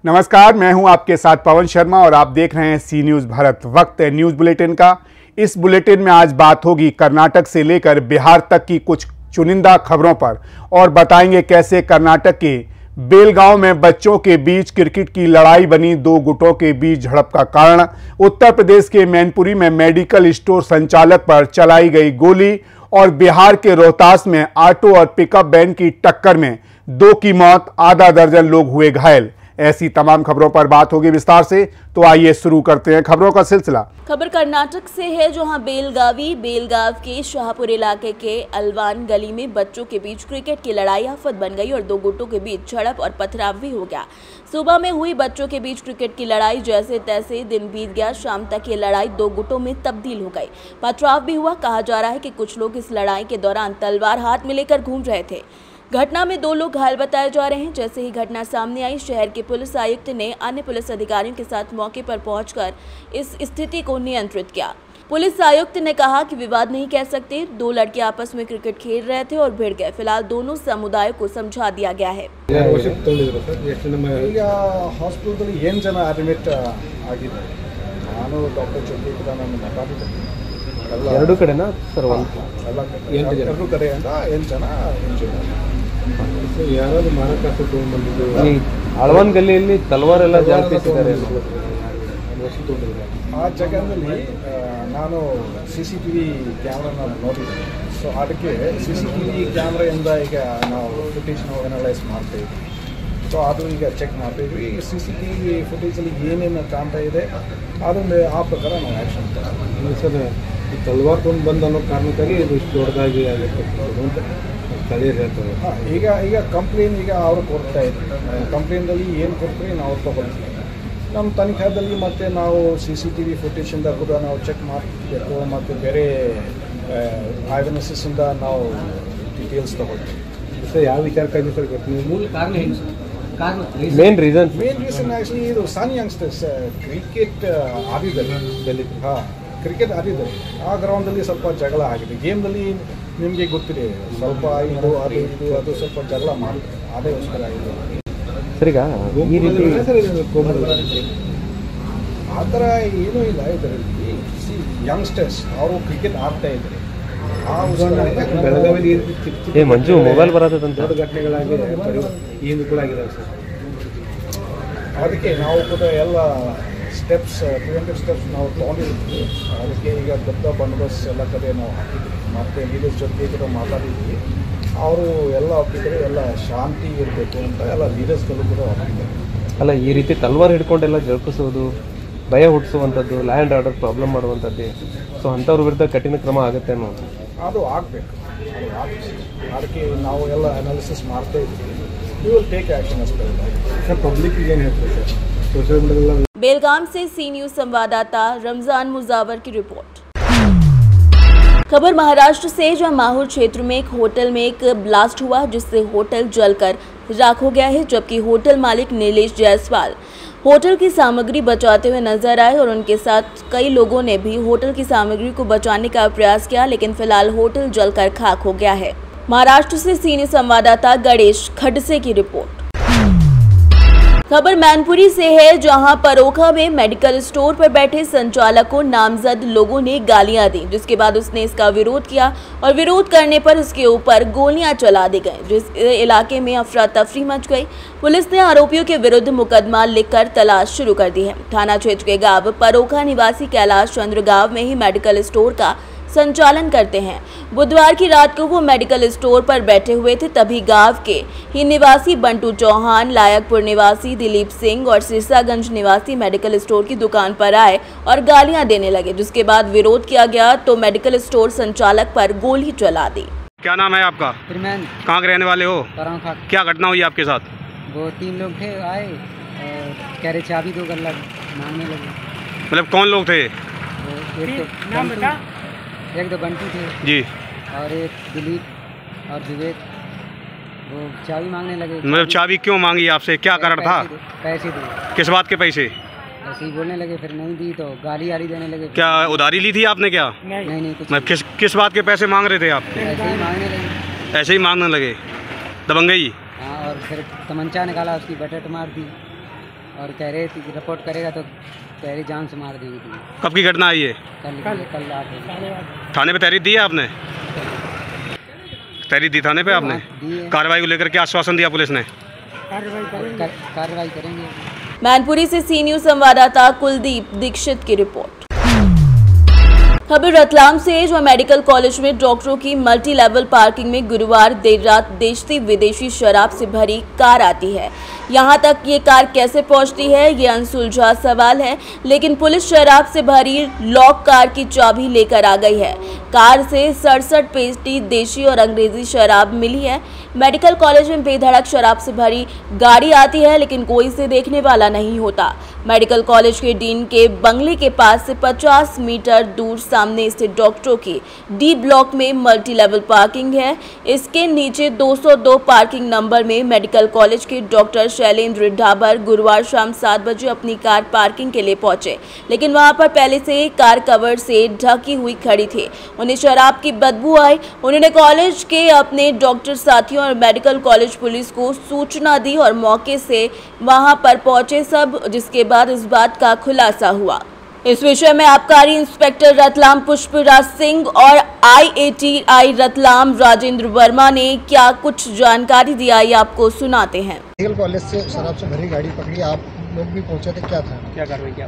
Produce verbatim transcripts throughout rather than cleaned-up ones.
नमस्कार, मैं हूं आपके साथ पवन शर्मा और आप देख रहे हैं सी न्यूज़ भारत। वक्त है न्यूज़ बुलेटिन का। इस बुलेटिन में आज बात होगी कर्नाटक से लेकर बिहार तक की कुछ चुनिंदा खबरों पर और बताएंगे कैसे कर्नाटक के बेलगांव में बच्चों के बीच क्रिकेट की लड़ाई बनी दो गुटों के बीच झड़प का कारण, उत्तर प्रदेश के मैनपुरी में मेडिकल स्टोर संचालक पर चलाई गई गोली और बिहार के रोहतास में ऑटो और पिकअप वैन की टक्कर में दो की मौत, आधा दर्जन लोग हुए घायल। ऐसी तमाम खबरों पर बात होगी विस्तार से, तो आइए शुरू करते हैं खबरों का सिलसिला। खबर कर्नाटक से है, जहां बेलगावी बेलगाव के शाहपुर इलाके के अलवान गली में बच्चों के बीच क्रिकेट की लड़ाई आफत बन गई और दो गुटों के बीच झड़प और पथराव भी हो गया। सुबह में हुई बच्चों के बीच क्रिकेट की लड़ाई, जैसे तैसे दिन बीत गया, शाम तक ये लड़ाई दो गुटों में तब्दील हो गई। पथराव भी हुआ। कहा जा रहा है कि कुछ लोग इस लड़ाई के दौरान तलवार हाथ में लेकर घूम रहे थे। घटना में दो लोग घायल बताए जा रहे हैं। जैसे ही घटना सामने आई, शहर के पुलिस आयुक्त ने अन्य पुलिस अधिकारियों के साथ मौके पर पहुंचकर इस स्थिति को नियंत्रित किया। पुलिस आयुक्त ने कहा कि विवाद नहीं कह सकते, दो लड़के आपस में क्रिकेट खेल रहे थे और भिड़ गए। फिलहाल दोनों समुदायों को समझा दिया गया है। ಎರಡು ಕಡೆನಾ ಸರ್? ಎರಡು ಕಡೆ ಅಂತ ಎಂಟು ಜನ ಯಾರಾದ್ರು ಮಾರಕಾಸ್ತ್ರ ತಗೊಂಡ್ಬಂದಿದ್ದು ಈ ಅಳವನ್ ಗಲ್ಲಿಯಲ್ಲಿ ತಲವಾರ್ ಎಲ್ಲ ಜಾಸ್ತಿ ಇಟ್ಟಿದ್ದಾರೆ ಆ ಜಾಗದಲ್ಲಿ ನಾನು ಸಿ ಸಿ ಟಿ ವಿ ಕ್ಯಾಮ್ರಾನ ನೋಡಿದ್ದೀನಿ. ಸೊ ಅದಕ್ಕೆ ಸಿ ಸಿ ಟಿ ವಿ ಕ್ಯಾಮ್ರಾಯಿಂದ ಈಗ ನಾವು ಫುಟೇಜ್ನ ಅನಲೈಸ್ ಮಾಡ್ತಾ ಇದ್ವಿ. ಸೊ ಅದು ಈಗ ಚೆಕ್ ಮಾಡ್ತಾ ಇದ್ವಿ. ಸಿ ಸಿ ಟಿ ವಿ ಫುಟೇಜಲ್ಲಿ ಏನೇನು ಕಾಣ್ತಾ ಇದೆ ಅದನ್ನು ಆ ಪ್ರಕಾರ ನಾವು ಆ್ಯಕ್ಷನ್ ತಗೊಳ್ತೀವಿ. ಸರ್, ಈ ತಲವಾರ್ ತೊಗೊಂಡು ಬಂದು ಅನ್ನೋ ಕಾರಣಕ್ಕಾಗಿ ಇದು ಇಷ್ಟು ದೊಡ್ಡದಾಗಿ ಆಗುತ್ತೆ ಅಂತ ಸ್ಥಳೀಯರು ಹೇಳ್ತಾರೆ. ಹಾಂ, ಈಗ ಈಗ ಕಂಪ್ಲೇನ್ ಈಗ ಅವರು ಕೊಡ್ತಾ ಇದ್ದಾರೆ. ಕಂಪ್ಲೇನ್ದಲ್ಲಿ ಏನು ಕೊಡ್ತೀವಿ ನಾವು ತೊಗೊಳ್ತೀವಿ. ನಮ್ಮ ತನಿಖಾದಲ್ಲಿ ಮತ್ತು ನಾವು ಸಿ ಸಿ ಟಿ ವಿ ಫುಟೇಜಿಂದ ಕೂಡ ನಾವು ಚೆಕ್ ಮಾಡಬೇಕು ಮತ್ತು ಬೇರೆ ಐವಿನೆಸಸ್ಸಿಂದ ನಾವು ಡೀಟೇಲ್ಸ್ ತೊಗೊಳ್ತೀವಿ. ಸರ್, ಯಾವ ವಿಚಾರಕ್ಕಾಗಿ ಸರ್ ಗೊತ್ತು? ಮೂಲ ಕಾರಣ ಏನು sir? Main reason main reason actually ಇದು ಸನ್ ಯಂಗ್ಸ್ಟರ್ಸ್ ಕ್ರಿಕೆಟ್ ಆಡಿದ್ದಾರೆ ಡೆಲ್ಲಿ. ಹಾಂ, ಕ್ರಿಕೆಟ್ ಆಡಿದ್ದಾರೆ. ಆ ಗ್ರೌಂಡಲ್ಲಿ ಸ್ವಲ್ಪ ಜಗಳ ಆಗಿದೆ. ಗೇಮ್ನಲ್ಲಿ ನಿಮಗೆ ಗೊತ್ತಿದೆ, ಸ್ವಲ್ಪ ಇದು ಅದು ಇದು ಅದು ಸ್ವಲ್ಪ ಜಗಳ ಮಾಡ್ತಾರೆ. ಅದಕ್ಕೋಸ್ಕರ ಆಗಿದೆ ಸರ್. ಈಗ ಈ ರೀತಿ ಆ ಥರ ಏನೂ ಇಲ್ಲ ಇದರಲ್ಲಿ. ಸಿ ಯಂಗ್ಸ್ಟರ್ಸ್ ಅವರು ಕ್ರಿಕೆಟ್ ಆಡ್ತಾ ಇದ್ದಾರೆ. ಆ ಬೆಳಗಾವಿಯಲ್ಲಿ ಏ ಮಂಜು ಮೊಬೈಲ್ ಬರತ್ತಂತ ದೊಡ್ಡ ಘಟನೆಗಳಾಗಿ ಏನು ಕೂಡ ಆಗಿದ್ದಾವೆ ಸರ್. ಅದಕ್ಕೆ ನಾವು ಕೂಡ ಎಲ್ಲ ಸ್ಟೆಪ್ಸ್ ಪ್ರಿವೆಂಟಿವ್ ಸ್ಟೆಪ್ಸ್ ನಾವು ತೊಗೊಂಡಿರ್ತೀವಿ. ಅದಕ್ಕೆ ಈಗ ದೊಡ್ಡ ಬಂದೋಬಸ್ತ್ ಎಲ್ಲ ಕಡೆ ನಾವು ಹಾಕಿದ್ವಿ. ಮತ್ತು ಲೀಡರ್ಸ್ ಜೊತೆ ಕೂಡ ಮಾತಾಡಿದ್ವಿ. ಅವರು ಎಲ್ಲ ಒಪ್ಪಿದ್ದಾರೆ, ಎಲ್ಲ ಶಾಂತಿ ಇರಬೇಕು ಅಂತ ಎಲ್ಲ ಲೀಡರ್ಸ್ಗಳು ಕೂಡ ಒಪ್ಪಿದ್ದಾರೆ. ಅಲ್ಲ, ಈ ರೀತಿ ತಲ್ವಾರ್ ಹಿಡ್ಕೊಂಡೆಲ್ಲ ಜರುಗಿಸೋದು, ಭಯ ಹುಟ್ಟಿಸುವಂಥದ್ದು, ಲ್ಯಾಂಡ್ ಆರ್ಡರ್ ಪ್ರಾಬ್ಲಮ್ ಮಾಡುವಂಥದ್ದು, ಸೊ ಅಂಥವ್ರ ವಿರುದ್ಧ ಕಠಿಣ ಕ್ರಮ ಆಗುತ್ತೆ ಅನ್ನೋ ಅದು ಆಗಬೇಕು. ಅದು ಆಗಬೇಕು. ಅದಕ್ಕೆ ನಾವು ಎಲ್ಲ ಅನಾಲಿಸಿಸ್ ಮಾಡ್ತಾ ಇದ್ದೀವಿ. ವಿ ವಿಲ್ ಟೇಕ್ ಆ್ಯಕ್ಷನ್ ಅಷ್ಟೇ. ಸರ್, ಪಬ್ಲಿಕ್ ಏನು ಹೇಳ್ತಾರೆ ಸರ್? Social media. बेलगाम से सी न्यूज संवाददाता रमजान मुजावर की रिपोर्ट। खबर महाराष्ट्र से, जहां माहौर क्षेत्र में एक होटल में एक ब्लास्ट हुआ जिससे होटल जलकर राख हो गया है, जबकि होटल मालिक नीलेश जायसवाल होटल की सामग्री बचाते हुए नजर आए और उनके साथ कई लोगों ने भी होटल की सामग्री को बचाने का प्रयास किया, लेकिन फिलहाल होटल जलकर खाक हो गया है। महाराष्ट्र से सी न्यूज संवाददाता गणेश खडसे की रिपोर्ट। खबर मैनपुरी से है, जहां परोखा में मेडिकल स्टोर पर बैठे संचालक को नामजद लोगों ने गालियां दी, जिसके बाद उसने इसका विरोध किया और विरोध करने पर उसके ऊपर गोलियां चला दी गई, जिस इलाके में अफरा तफरी मच गई। पुलिस ने आरोपियों के विरुद्ध मुकदमा लिखकर तलाश शुरू कर दी है। थाना क्षेत्र के गांव परोखा निवासी कैलाश चंद्र गांव में ही मेडिकल स्टोर का संचालन करते हैं। बुधवार की रात को वो मेडिकल स्टोर पर बैठे हुए थे, तभी गांव के ही निवासी बंटू चौहान, लायकपुर निवासी दिलीप सिंह और सिरसागंज निवासी मेडिकल स्टोर की दुकान पर आए और गालियां देने लगे, जिसके बाद विरोध किया गया तो मेडिकल स्टोर संचालक पर गोली चला दी। क्या नाम है आपका? कहाँ के रहने वाले हो? क्या घटना हुई आपके साथ? वो तीन लोग थे, आए और कह रहे चाबी दो, गल्ला मांगने लगे। मतलब कौन लोग थे? एक तो बंटू, एक तो बंटू थे जी, और एक दिलीप और विवेक। वो चाबी मांगने लगे। मतलब चाबी क्यों मांगी आपसे? क्या कारण था? पैसे दे। किस बात के पैसे? ऐसे ही बोलने लगे, फिर नहीं दी तो गाली आली देने लगे। क्या उधारी ली थी आपने? क्या नहीं नहीं कुछ मतलब किस किस बात के पैसे मांग रहे थे आप? ऐसे ही मांगने लगे। ऐसे ही मांगने लगे, दबंगई? हाँ, और फिर तमंचा निकाला, उसकी बटट मार दी। और कह रहे थे कि रिपोर्ट करेगा तो कह रही जान से मार देंगे तुम्हें। कब की घटना आई है? कल कल कल रात को। थाने पे तहरीर दी है आपने? तहरीर दी थाने पे आपने? हाँ, दी है। कार्रवाई को लेकर क्या आश्वासन दिया पुलिस ने? कर- कार्रवाई करेंगे। मैनपुरी से सी न्यूज संवाददाता कुलदीप दीक्षित की रिपोर्ट। खबर रतलाम से, जो मेडिकल कॉलेज में डॉक्टरों की मल्टी लेवल पार्किंग में गुरुवार देर रात देशी विदेशी शराब से भरी कार आती है। यहां तक ये कार कैसे पहुंचती है, ये अनसुलझा सवाल है, लेकिन पुलिस शराब से भरी लॉक कार की चाबी लेकर आ गई है। कार से सड़सठ पेटी देशी और अंग्रेजी शराब मिली है। मेडिकल कॉलेज में बेधड़क शराब से भरी गाड़ी आती है, लेकिन कोई इसे देखने वाला नहीं होता। मेडिकल कॉलेज के डीन के बंगले के पास से पचास मीटर दूर सामने स्थित डॉक्टरों की डी ब्लॉक में मल्टी लेवल पार्किंग है। इसके नीचे दो सौ दो पार्किंग नंबर में मेडिकल कॉलेज के डॉक्टर शैलेंद्र ढाबर गुरुवार शाम सात बजे अपनी कार पार्किंग के लिए पहुंचे, लेकिन वहां पर पहले से कार कवर से ढकी हुई खड़ी थी। उन्हें शराब की बदबू आई। उन्होंने कॉलेज के अपने डॉक्टर साथियों और मेडिकल कॉलेज पुलिस को सूचना दी और मौके से वहां पर पहुंचे सब, जिसके बाद इस बात का खुलासा हुआ। इस विषय में आबकारी इंस्पेक्टर रतलाम पुष्पराज सिंह और I A T I Ratlam Rajendra Verma ने क्या कुछ जानकारी दिया, ये आपको सुनाते हैं। मेडिकल कॉलेज से शराब से भरी गाड़ी पकड़ी, आप लोग भी पहुंचे थे, क्या था? क्या कार्रवाई किया?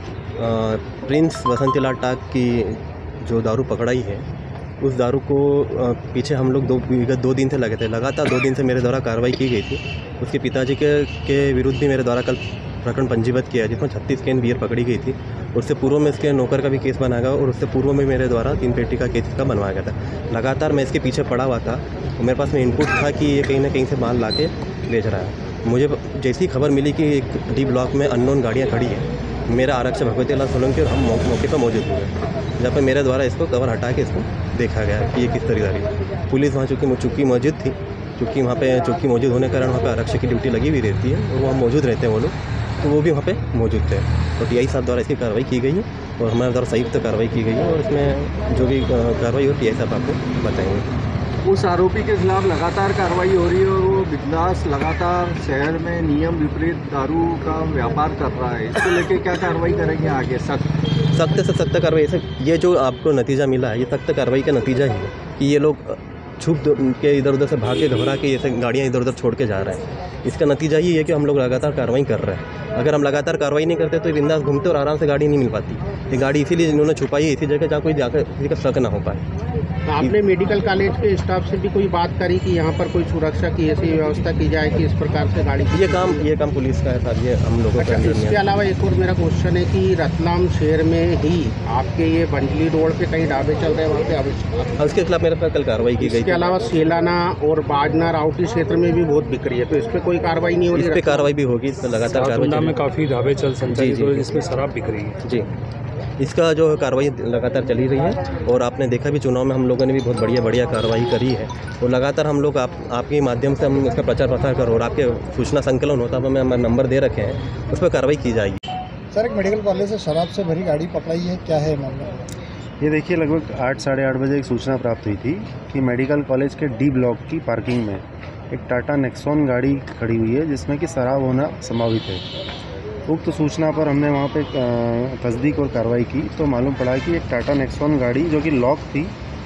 प्रिंस बसंतीलाल टाक की जो दारू पकड़ाई है, उस दारू को अ, पीछे हम लोग दो विगत दो दिन से लगे थे। लगातार दो दिन से मेरे द्वारा कार्रवाई की गई थी। उसके पिताजी के के विरुद्ध भी मेरे द्वारा कल प्रकरण पंजीबद्ध किया, जिसमें छत्तीस कैन बियर पकड़ी गई थी। उससे पूर्व में इसके नौकर का भी केस बनाया गया और उससे पूर्व में मेरे द्वारा तीन पेटी का केस इसका बनवाया गया था। लगातार मैं इसके पीछे पड़ा हुआ था और मेरे पास में इनपुट था कि ये कहीं ना कहीं से माल ला के बेच रहा है। मुझे जैसी खबर मिली कि एक डी ब्लॉक में अननोन गाड़ियाँ खड़ी हैं, मेरा आरक्षक भगवती लाल सोलंकी और हम मौके पर मौजूद हुए, जहाँ पर मेरे द्वारा इसको कवर हटा के इसको देखा गया कि ये किस तरीके है। पुलिस वहाँ चूँकि चूँकि मौजूद थी, चूँकि वहाँ पे चौकी मौजूद होने के कारण वहाँ पे आरक्षक की ड्यूटी लगी हुई रहती है और वहाँ मौजूद रहते हैं वो लोग, तो वो भी वहाँ पे मौजूद थे। तो टी आई साहब द्वारा इसकी कार्रवाई की गई है और हमारे द्वारा संयुक्त कार्रवाई की गई है और इसमें जो भी कार्रवाई हो टी आई साहब आपको बताएंगे। उस आरोपी के खिलाफ लगातार कार्रवाई हो रही है और वो बिंदास लगातार शहर में नियम विपरीत दारू का व्यापार कर रहा है। इसको लेके क्या कार्रवाई करेंगे आगे? सख्त सख्त से सख्त कार्रवाई। सर, ये जो आपको नतीजा मिला है, ये सख्त कार्रवाई का नतीजा ही है कि ये लोग छुप के इधर उधर से भाग के घबरा के ये गाड़ियाँ इधर उधर छोड़ के जा रहे हैं। इसका नतीजा ये है कि हम लोग लगातार कार्रवाई कर रहे हैं। अगर हम लगातार कार्रवाई नहीं करते तो बिंदास घूमते और आराम से गाड़ी नहीं मिल पाती। ये गाड़ी इसीलिए इन्होंने छुपाई है इसी जगह जहाँ कोई जाकर किसी का शक ना हो पाए। आपने मेडिकल कॉलेज के स्टाफ से भी कोई बात करी कि यहाँ पर कोई सुरक्षा की ऐसी व्यवस्था की जाए कि इस प्रकार से गाड़ी? ये काम ये काम पुलिस का है सर, ये हम लोगों अच्छा, इसके अलावा एक और मेरा क्वेश्चन है कि रतलाम शहर में ही आपके ये बंजली रोड पे कहीं ढाबे चल रहे हैं, वहाँ पे आवश्यक उसके खिलाफ मेरे पर कल कार्रवाई की गई। इसके अलावा सेलाना और बाजना राउटी क्षेत्र में भी बहुत बिक्री है, तो इस पर कोई कार्रवाई नहीं हो रही? इस पर कार्रवाई भी होगी, इस पर लगातार कार्रवाई में काफ़ी ढाबे चल सकते हैं जिसमें शराब बिक रही है। जी, इसका जो कार्रवाई लगातार चली रही है और आपने देखा भी चुनाव में हम लोगों ने भी बहुत बढ़िया बढ़िया कार्रवाई करी है और लगातार हम लोग आप आपके माध्यम से हम इसका प्रचार प्रसार करो और आपके सूचना संकलन होता है, हमें नंबर दे रखे हैं, उस पर कार्रवाई की जाएगी। सर, एक मेडिकल कॉलेज से शराब से भरी गाड़ी पकड़ाई है, क्या है मामला? ये देखिए, लगभग आठ साढ़े आठ बजे एक सूचना प्राप्त हुई थी कि मेडिकल कॉलेज के डी ब्लॉक की पार्किंग में एक टाटा नेक्सॉन गाड़ी खड़ी हुई है जिसमें कि शराब होना संभावित है। उक्त सूचना पर हमने वहाँ पे तस्दीक और कार्रवाई की तो मालूम पड़ा कि एक टाटा नेक्सॉन गाड़ी जो कि लॉक थी,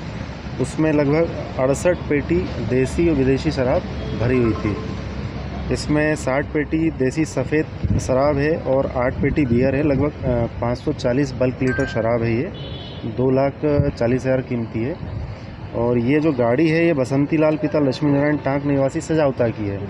उसमें लगभग अड़सठ पेटी देसी और विदेशी शराब भरी हुई थी। इसमें साठ पेटी देसी सफ़ेद शराब है और आठ पेटी बियर है। लगभग पाँच सौ चालीस बल्क लीटर शराब है। ये दो लाख चालीस हज़ार कीमती है। और ये जो गाड़ी है ये बसंती लाल पिता लक्ष्मी नारायण टांक निवासी सजावता की है।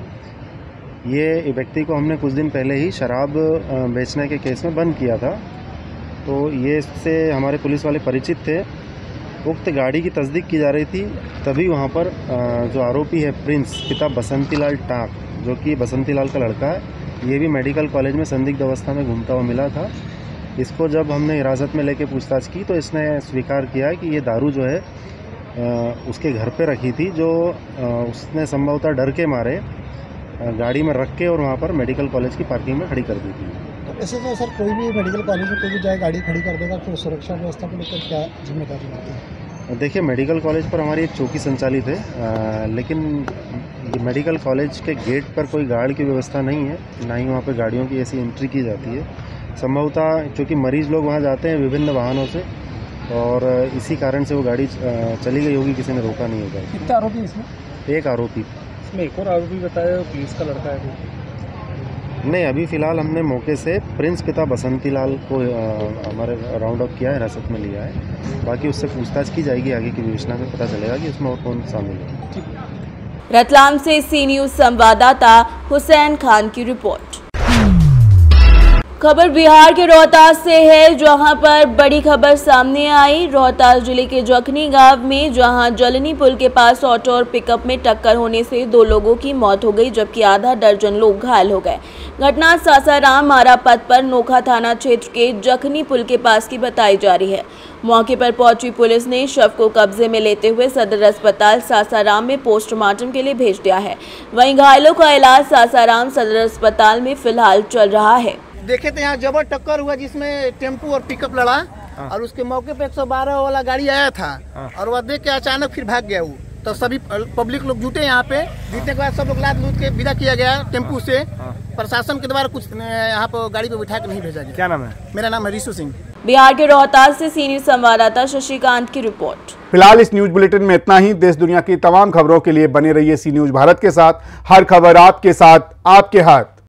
ये व्यक्ति को हमने कुछ दिन पहले ही शराब बेचने के केस में बंद किया था, तो ये इससे हमारे पुलिस वाले परिचित थे। उक्त गाड़ी की तस्दीक की जा रही थी, तभी वहाँ पर जो आरोपी है प्रिंस पिता बसंती लाल टांक, जो कि बसंती लाल का लड़का है, ये भी मेडिकल कॉलेज में संदिग्ध अवस्था में घूमता हुआ मिला था। इसको जब हमने हिरासत में लेके पूछताछ की तो इसने स्वीकार किया कि ये दारू जो है उसके घर पे रखी थी, जो उसने संभवतः डर के मारे गाड़ी में रख के और वहाँ पर मेडिकल कॉलेज की पार्किंग में खड़ी कर दी थी। तो ऐसे तो सर कोई भी मेडिकल कॉलेज में कोई भी जाए गाड़ी खड़ी कर देगा, तो सुरक्षा व्यवस्था को लेकर क्या जिम्मेदारी होती है? देखिए, मेडिकल कॉलेज पर हमारी एक चौकी संचालित है, आ, लेकिन ये मेडिकल कॉलेज के गेट पर कोई गार्ड की व्यवस्था नहीं है, ना ही वहाँ पे गाड़ियों की ऐसी एंट्री की जाती है। संभवतः चूँकि मरीज़ लोग वहाँ जाते हैं विभिन्न वाहनों से, और इसी कारण से वो गाड़ी चली गई होगी, किसी ने रोका नहीं होगा। कितने आरोपी इसमें? एक आरोपी। इसमें एक और आरोपी बताया पुलिस का लड़का है। नहीं, अभी फ़िलहाल हमने मौके से प्रिंस पिता बसंती लाल को हमारे राउंड अप किया है, हिरासत में लिया है। बाकी उससे पूछताछ की जाएगी, आगे की विवेचना में पता चलेगा कि उसमें और कौन शामिल है। रतलाम से सी न्यूज़ संवाददाता हुसैन खान की रिपोर्ट। खबर बिहार के रोहतास से है, जहां पर बड़ी खबर सामने आई। रोहतास जिले के जखनी गांव में जहां जलनी पुल के पास ऑटो और पिकअप में टक्कर होने से दो लोगों की मौत हो गई, जबकि आधा दर्जन लोग घायल हो गए। घटना सासाराम मारा पथ पर नोखा थाना क्षेत्र के जखनी पुल के पास की बताई जा रही है। मौके पर पहुंची पुलिस ने शव को कब्जे में लेते हुए सदर अस्पताल सासाराम में पोस्टमार्टम के लिए भेज दिया है। वहीं घायलों का इलाज सासाराम सदर अस्पताल में फिलहाल चल रहा है। देखे तो यहाँ जबर टक्कर हुआ जिसमें टेम्पू और पिकअप लड़ा, और उसके मौके पे एक सौ बारह वाला गाड़ी आया था, और वह देख के अचानक फिर भाग गया वो। तो सभी पब्लिक लोग जुटे यहाँ पे, जुटने के बाद सब लोग लाद लूट के विदा किया गया टेम्पू से। प्रशासन के द्वारा कुछ यहाँ पर गाड़ी पे बिठा के नहीं भेजा गया। क्या नाम है? मेरा नाम है रिशु सिंह। बिहार के रोहतास से सी न्यूज़ संवाददाता शशिकांत की रिपोर्ट। फिलहाल इस न्यूज बुलेटिन में इतना ही। देश दुनिया की तमाम खबरों के लिए बने रहिए सी न्यूज भारत के साथ। हर खबर आपके साथ, आपके हाथ।